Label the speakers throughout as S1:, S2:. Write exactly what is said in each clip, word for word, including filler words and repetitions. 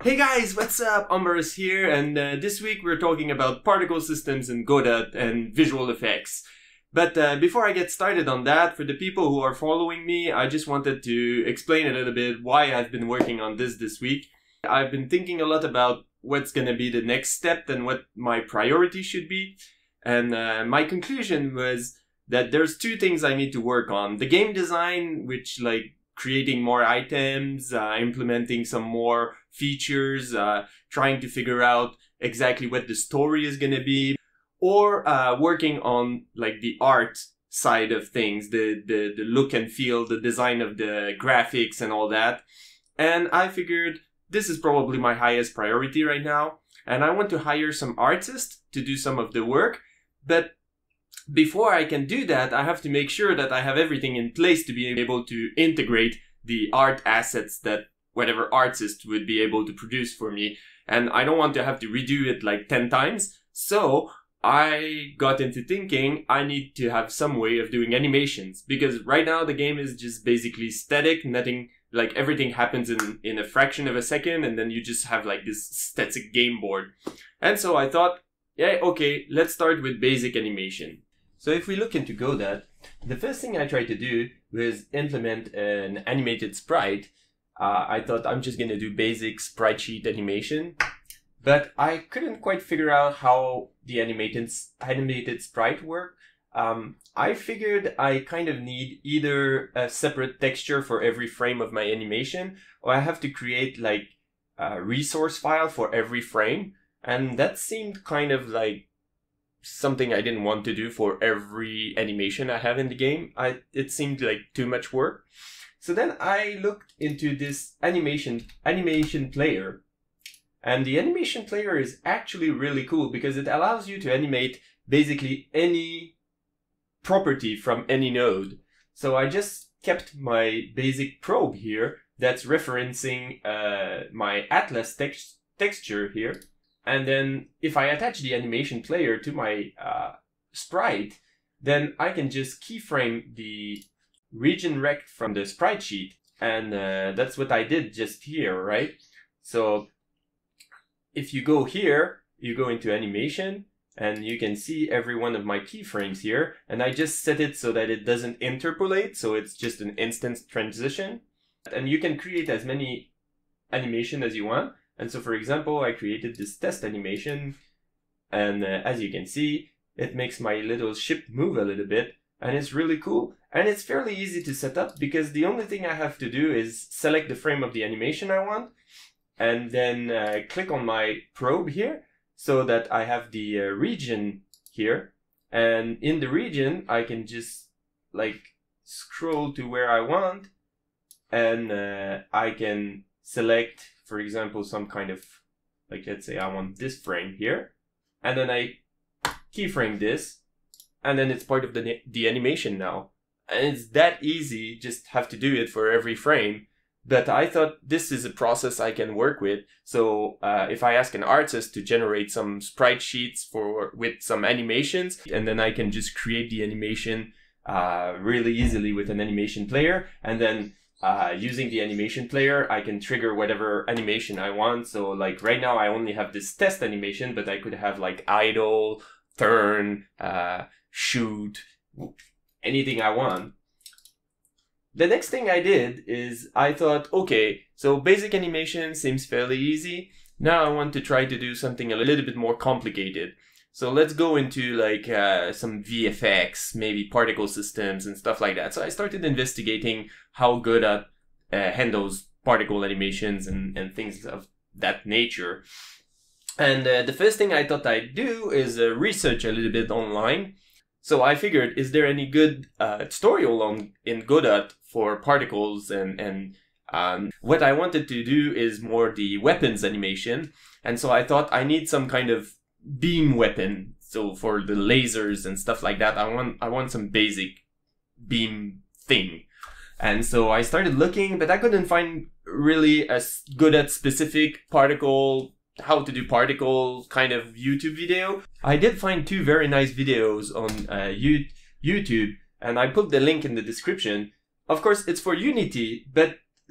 S1: Hey guys, what's up? Ombarus here, and uh, this week we're talking about particle systems in Godot and visual effects. But uh, before I get started on that, for the people who are following me, I just wanted to explain a little bit why I've been working on this this week. I've been thinking a lot about what's gonna be the next step and what my priority should be. And uh, my conclusion was that there's two things I need to work on. The game design, which like creating more items, uh, implementing some more features, uh, trying to figure out exactly what the story is going to be, or uh, working on like the art side of things, the, the, the look and feel, the design of the graphics and all that. And I figured this is probably my highest priority right now. And I want to hire some artists to do some of the work. But before I can do that, I have to make sure that I have everything in place to be able to integrate the art assets that whatever artist would be able to produce for me. And I don't want to have to redo it like ten times. So I got into thinking I need to have some way of doing animations, because right now the game is just basically static, nothing, like everything happens in, in a fraction of a second, and then you just have like this static game board. And so I thought, yeah, okay, let's start with basic animation. So if we look into Godot, the first thing I tried to do was implement an animated sprite. Uh, I thought I'm just going to do basic sprite sheet animation, but I couldn't quite figure out how the animated, animated sprite worked. Um, I figured I kind of need either a separate texture for every frame of my animation, or I have to create like a resource file for every frame. And that seemed kind of like something I didn't want to do for every animation I have in the game. I it seemed like too much work. So then I looked into this animation animation player. And the animation player is actually really cool because it allows you to animate basically any property from any node. So I just kept my basic probe here that's referencing uh, my atlas text texture here. And then if I attach the animation player to my uh, sprite, then I can just keyframe the region rect from the sprite sheet. And uh, that's what I did just here, right? So if you go here, you go into animation, and you can see every one of my keyframes here. And I just set it so that it doesn't interpolate, so it's just an instant transition. And you can create as many animation as you want. And so, for example, I created this test animation, and uh, as you can see, it makes my little ship move a little bit, and it's really cool. And it's fairly easy to set up because the only thing I have to do is select the frame of the animation I want, and then uh, click on my probe here so that I have the uh, region here. And in the region, I can just like scroll to where I want, and uh, I can select, for example, some kind of, like, let's say I want this frame here, and then I keyframe this, and then it's part of the, the animation now. And it's that easy, just have to do it for every frame. But I thought this is a process I can work with. So uh, if I ask an artist to generate some sprite sheets for with some animations, and then I can just create the animation uh, really easily with an animation player, and then Uh, using the animation player, I can trigger whatever animation I want. So like right now I only have this test animation, but I could have like idle, turn, uh, shoot, anything I want. The next thing I did is I thought, okay, so basic animation seems fairly easy. Now I want to try to do something a little bit more complicated. So let's go into like uh, some V F X, maybe particle systems and stuff like that. So I started investigating how Godot uh, handles particle animations and, and things of that nature. And uh, the first thing I thought I'd do is uh, research a little bit online. So I figured, is there any good uh, tutorial on in Godot for particles? And, and um, what I wanted to do is more the weapons animation. And so I thought I need some kind of beam weapon. So for the lasers and stuff like that, I want I want some basic beam thing. And so I started looking, but I couldn't find really a Godot specific particle, how to do particle kind of YouTube video. I did find two very nice videos on uh, YouTube, and I put the link in the description. Of course, it's for Unity, but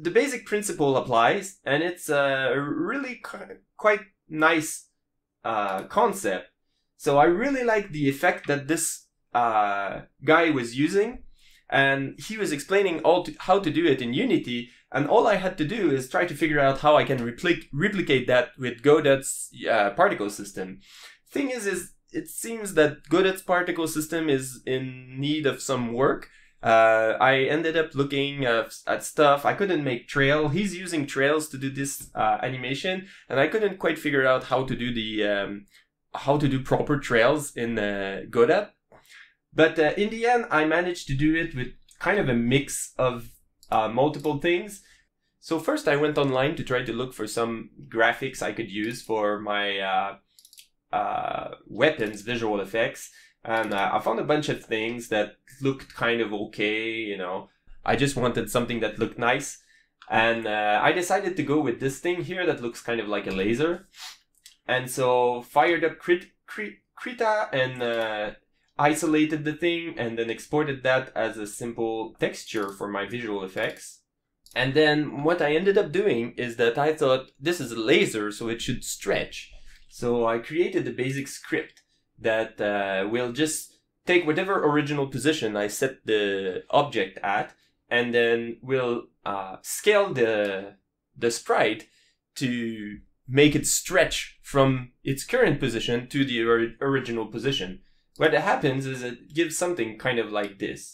S1: the basic principle applies, and it's a really quite nice uh, concept. So I really like the effect that this uh, guy was using, and he was explaining all to, how to do it in Unity, and all I had to do is try to figure out how I can repli replicate that with Godot's uh, particle system. Thing is, is it seems that Godot's particle system is in need of some work. Uh, I ended up looking at, at stuff. I couldn't make trail. He's using trails to do this uh, animation, and I couldn't quite figure out how to do the um, how to do proper trails in uh, Godot. But uh, in the end, I managed to do it with kind of a mix of uh, multiple things. So first, I went online to try to look for some graphics I could use for my uh, uh, weapons visual effects. And uh, I found a bunch of things that looked kind of okay, you know. I just wanted something that looked nice. And uh, I decided to go with this thing here that looks kind of like a laser. And so fired up Crit Crit Krita and uh, isolated the thing and then exported that as a simple texture for my visual effects. And then what I ended up doing is that I thought this is a laser, so it should stretch. So I created a basic script that uh, will just take whatever original position I set the object at, and then will uh, scale the, the sprite to make it stretch from its current position to the or original position. What happens is it gives something kind of like this.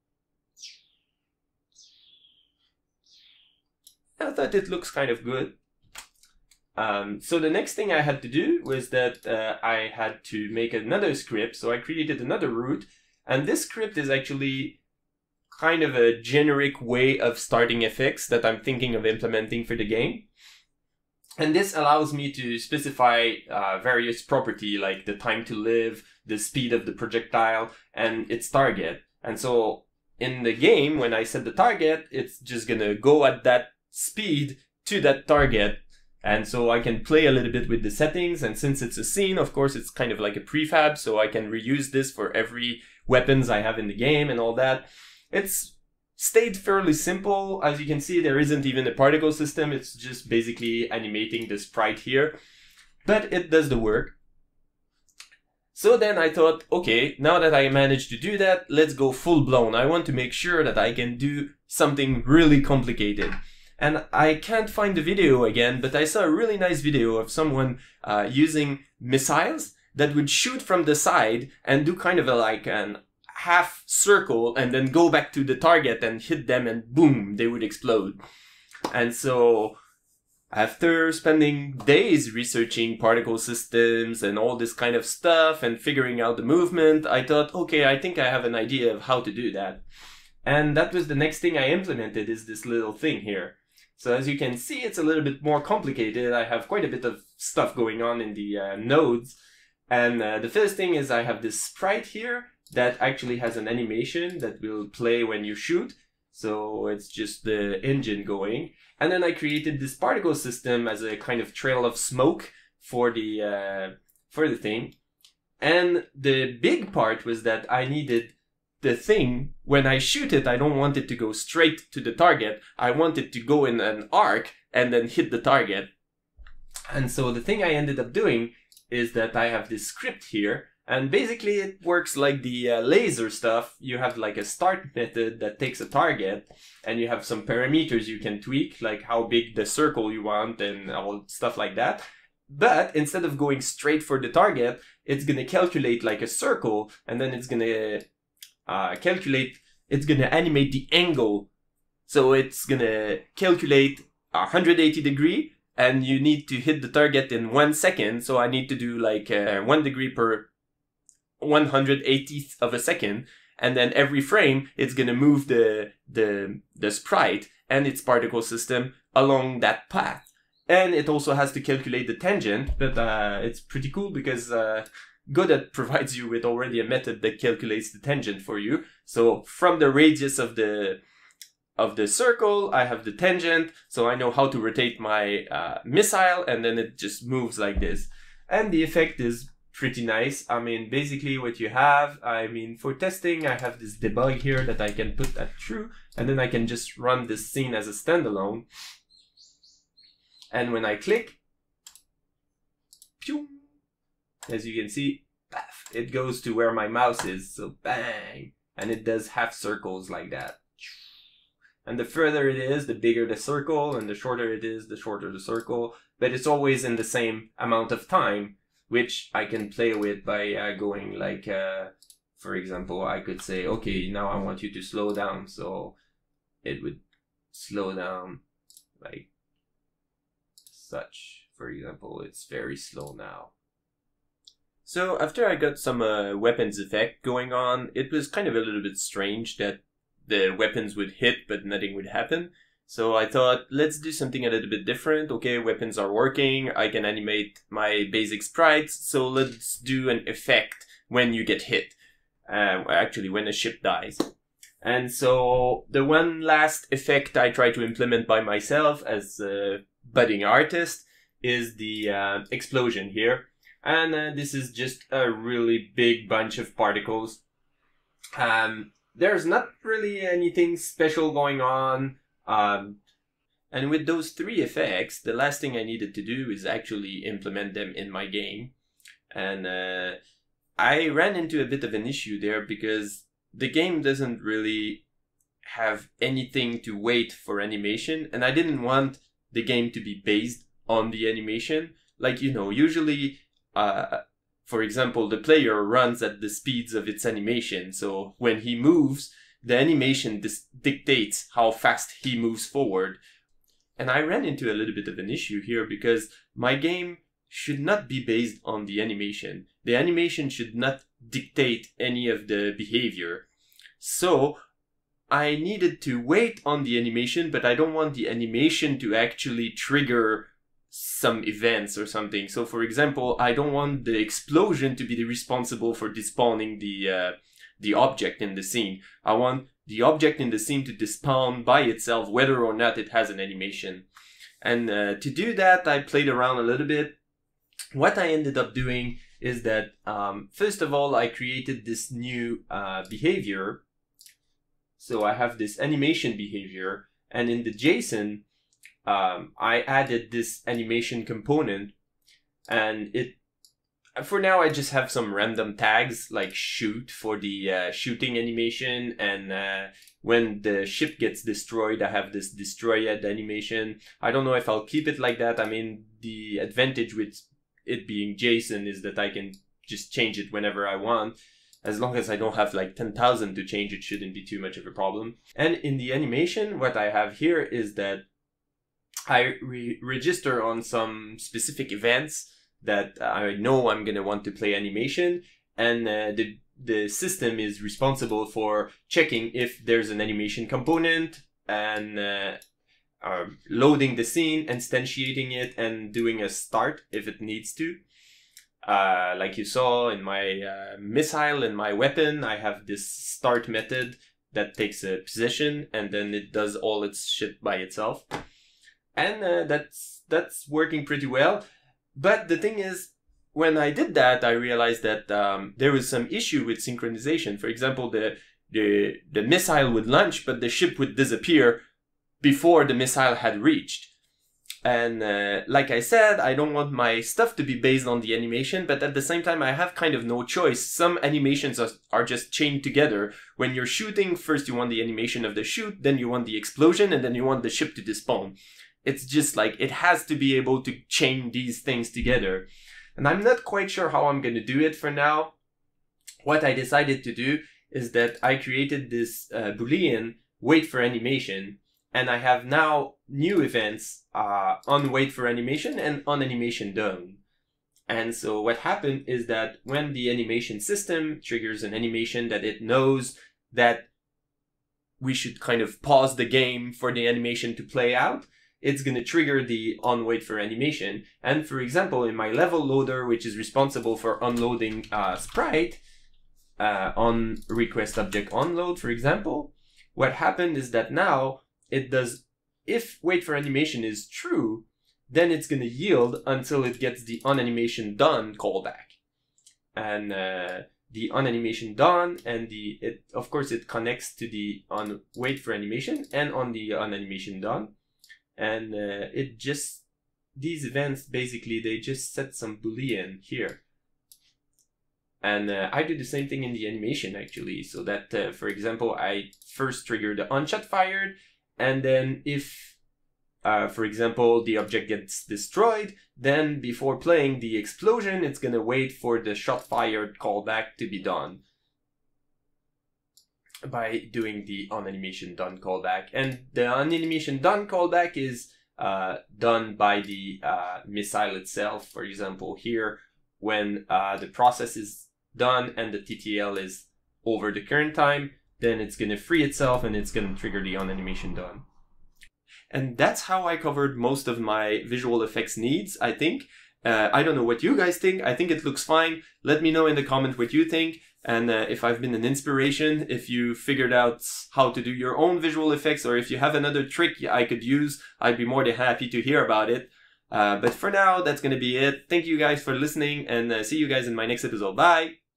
S1: I thought it looks kind of good. Um, so the next thing I had to do was that uh, I had to make another script. So I created another root, and this script is actually kind of a generic way of starting effects that I'm thinking of implementing for the game. And this allows me to specify uh, various property like the time to live, the speed of the projectile, and its target. And so in the game, when I set the target, it's just gonna go at that speed to that target. And so I can play a little bit with the settings, and since it's a scene, of course, it's kind of like a prefab, so I can reuse this for every weapons I have in the game and all that. It's stayed fairly simple. As you can see, there isn't even a particle system. It's just basically animating the sprite here, but it does the work. So then I thought, okay, now that I managed to do that, let's go full blown. I want to make sure that I can do something really complicated. And I can't find the video again, but I saw a really nice video of someone uh, using missiles that would shoot from the side and do kind of a, like an half circle and then go back to the target and hit them and boom, they would explode. And so after spending days researching particle systems and all this kind of stuff and figuring out the movement, I thought, okay, I think I have an idea of how to do that. And that was the next thing I implemented, is this little thing here. So as you can see, it's a little bit more complicated. I have quite a bit of stuff going on in the uh, nodes. And uh, the first thing is I have this sprite here that actually has an animation that will play when you shoot. So it's just the engine going. And then I created this particle system as a kind of trail of smoke for the, uh, for the thing. And the big part was that I needed the thing, when I shoot it, I don't want it to go straight to the target. I want it to go in an arc and then hit the target. And so the thing I ended up doing is that I have this script here, and basically it works like the uh, laser stuff. You have like a start method that takes a target, and you have some parameters you can tweak, like how big the circle you want and all stuff like that. But instead of going straight for the target, it's gonna calculate like a circle, and then it's gonna Uh, calculate, it's gonna animate the angle. So it's gonna calculate one hundred eighty degree, and you need to hit the target in one second. So I need to do like uh, one degree per one hundred eightieth of a second. And then every frame, it's gonna move the, the, the sprite and its particle system along that path. And it also has to calculate the tangent, but uh, it's pretty cool because uh, Godot provides you with already a method that calculates the tangent for you. So from the radius of the of the circle, I have the tangent, so I know how to rotate my uh, missile, and then it just moves like this. And the effect is pretty nice. I mean, basically what you have, I mean, for testing, I have this debug here that I can put that true, and then I can just run this scene as a standalone. And when I click, pew, as you can see, it goes to where my mouse is, so bang, and it does half circles like that. And the further it is, the bigger the circle, and the shorter it is, the shorter the circle, but it's always in the same amount of time, which I can play with by uh, going like, uh, for example, I could say, okay, now I want you to slow down, so it would slow down like such. For example, it's very slow now. So after I got some uh, weapons effect going on, it was kind of a little bit strange that the weapons would hit but nothing would happen. So I thought, let's do something a little bit different. Okay, weapons are working, I can animate my basic sprites, so let's do an effect when you get hit. Uh, actually, when a ship dies. And so the one last effect I try to implement by myself as a budding artist is the uh, explosion here. And uh, this is just a really big bunch of particles. Um, there's not really anything special going on. Um, and with those three effects, the last thing I needed to do is actually implement them in my game. And uh, I ran into a bit of an issue there because the game doesn't really have anything to wait for animation. And I didn't want the game to be based on the animation. Like, you know, usually, uh, for example, the player runs at the speeds of its animation. So when he moves, the animation dis- dictates how fast he moves forward. And I ran into a little bit of an issue here because my game should not be based on the animation. The animation should not dictate any of the behavior. So I needed to wait on the animation, but I don't want the animation to actually trigger some events or something. So for example, I don't want the explosion to be the responsible for despawning the uh, the object in the scene. I want the object in the scene to despawn by itself, whether or not it has an animation. And uh, to do that, I played around a little bit. What I ended up doing is that, um, first of all, I created this new uh, behavior. So I have this animation behavior, and in the JSON, um, I added this animation component, and it, for now, I just have some random tags like shoot for the uh, shooting animation, and uh, when the ship gets destroyed, I have this destroyed animation. I don't know if I'll keep it like that. I mean, the advantage with it being JSON is that I can just change it whenever I want. As long as I don't have like ten thousand to change, it shouldn't be too much of a problem. And in the animation, what I have here is that I re register on some specific events that I know I'm going to want to play animation, and uh, the, the system is responsible for checking if there's an animation component and uh, uh, loading the scene, instantiating it, and doing a start if it needs to. Uh, like you saw in my uh, missile and my weapon, I have this start method that takes a position and then it does all its shit by itself. And uh, that's, that's working pretty well. But the thing is, when I did that, I realized that um, there was some issue with synchronization. For example, the, the, the missile would launch, but the ship would disappear before the missile had reached. And uh, like I said, I don't want my stuff to be based on the animation, but at the same time, I have kind of no choice. Some animations are, are just chained together. When you're shooting, first you want the animation of the shoot, then you want the explosion, and then you want the ship to despawn. It's just like, it has to be able to chain these things together. And I'm not quite sure how I'm going to do it for now. What I decided to do is that I created this uh, boolean wait for animation, and I have now new events uh, on wait for animation and on animation done. And so what happened is that when the animation system triggers an animation that it knows that we should kind of pause the game for the animation to play out, it's going to trigger the on wait for animation. And for example, in my level loader, which is responsible for unloading uh, sprite, uh, on request object onload, for example, what happened is that now it does, if wait for animation is true, then it's going to yield until it gets the on animation done callback. and uh, the on animation done, and the it of course it connects to the on wait for animation and on the on animation done, and uh, it just these events basically they just set some boolean here. And uh, I do the same thing in the animation actually, so that uh, for example I first trigger the on shot fired, and then if uh, for example the object gets destroyed, then before playing the explosion it's gonna wait for the shot fired callback to be done by doing the on animation done callback. And the on animation done callback is uh, done by the uh, missile itself. For example here, when uh, the process is done and the T T L is over the current time, then it's gonna free itself and it's gonna trigger the on animation done. And that's how I covered most of my visual effects needs, I think. Uh, I don't know what you guys think. I think it looks fine. Let me know in the comment what you think, and uh, if I've been an inspiration, if you figured out how to do your own visual effects, or if you have another trick I could use, I'd be more than happy to hear about it. Uh, but for now, that's gonna be it. Thank you guys for listening, and uh, see you guys in my next episode. Bye!